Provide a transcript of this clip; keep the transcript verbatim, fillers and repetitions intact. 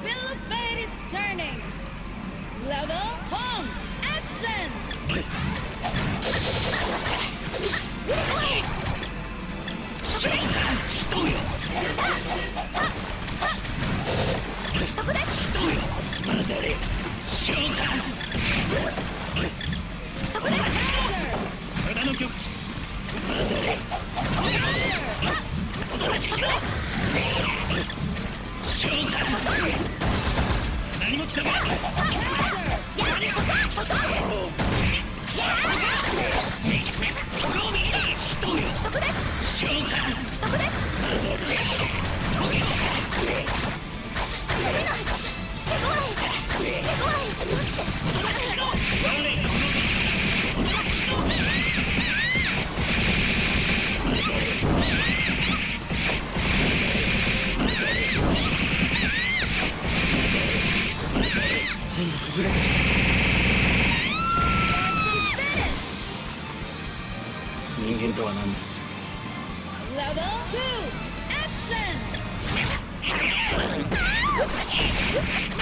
Wheel of Fate is turning. Level home. Action. しとうよ。そこで。しとうよ。まずれ。召喚。そこで。体の極地。まずれ。おとなしくしろ。召喚。何もつかめ。何も。そこを右に。しとうよ。そこで。召喚。そこで。まずれ。トゲ。出ない。手強い。手強い。どっち。おとなしくしろ。我のおとなしくしろ。まずれ。全部崩れてしまう。人間とは何だ。 Level two. Action. 美しい美しい